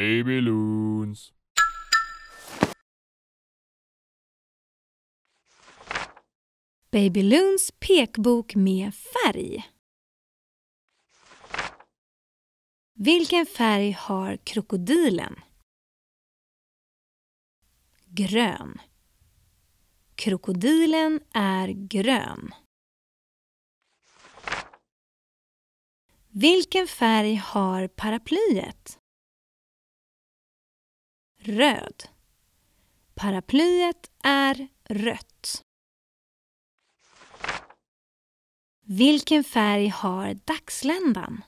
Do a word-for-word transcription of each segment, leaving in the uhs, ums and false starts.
Babyloons. Babyloons pekbok med färg. Vilken färg har krokodilen? Grön. Krokodilen är grön. Vilken färg har paraplyet? Röd. Paraplyet är rött. Vilken färg har dagsländan?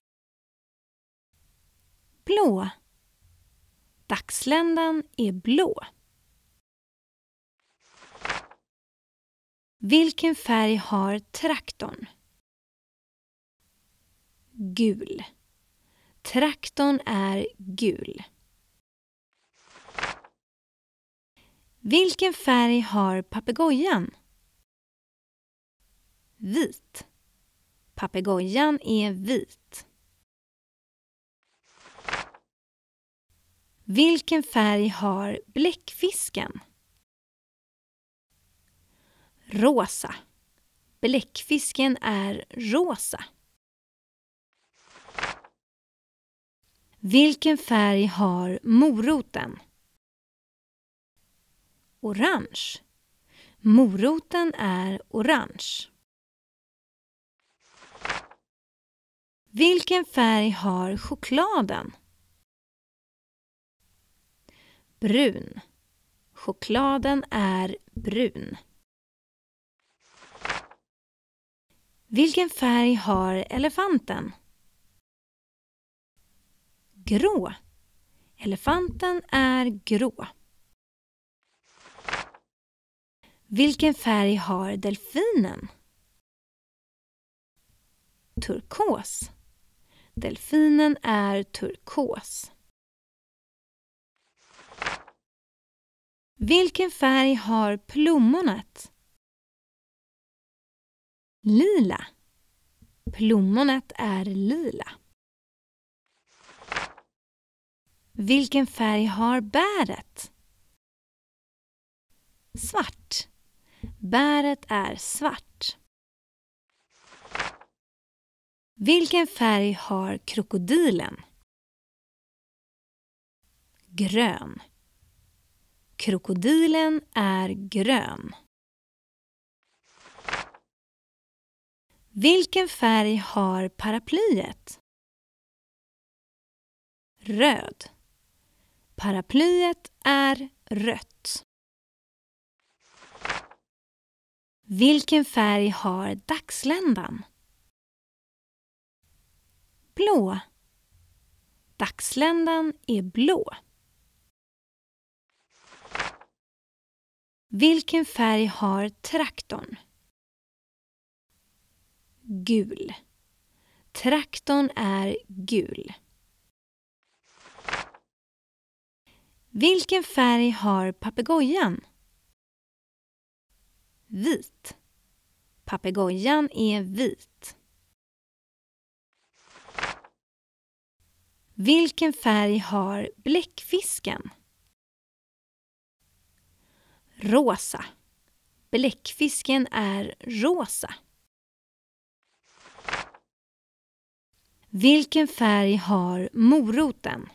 Blå. Dagsländan är blå. Vilken färg har traktorn? Gul. Traktorn är gul. Vilken färg har papegojan? Vit. Papegojan är vit. Vilken färg har bläckfisken? Rosa. Bläckfisken är rosa. Vilken färg har moroten? Orange. Moroten är orange. Vilken färg har chokladen? Brun. Chokladen är brun. Vilken färg har elefanten? Grå. Elefanten är grå. Vilken färg har delfinen? Turkos. Delfinen är turkos. Vilken färg har plommonet? Lila. Plommonet är lila. Vilken färg har bäret? Svart. Bäret är svart. Vilken färg har krokodilen? Grön. Krokodilen är grön. Vilken färg har paraplyet? Röd. Paraplyet är rött. Vilken färg har dagsländan? Blå. Dagsländan är blå. Vilken färg har traktorn? Gul. Traktorn är gul. Vilken färg har papegojan? Vit. Papegojan är vit. Vilken färg har bläckfisken? Rosa. Bläckfisken är rosa. Vilken färg har moroten?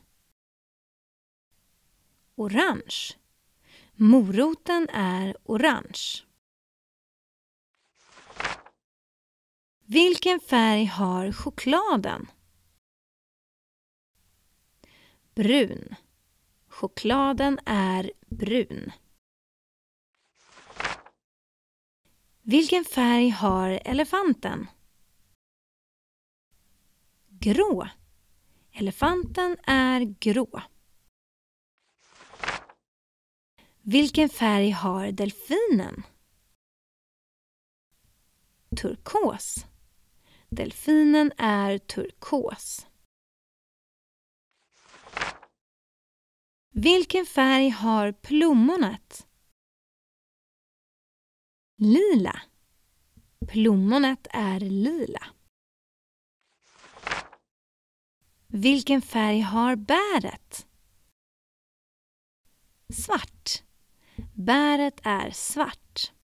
Orange. Moroten är orange. Vilken färg har chokladen? Brun. Chokladen är brun. Vilken färg har elefanten? Grå. Elefanten är grå. Vilken färg har delfinen? Turkos. Delfinen är turkos. Vilken färg har plommonet? Lila. Plommonet är lila. Vilken färg har bäret? Svart. Bäret är svart.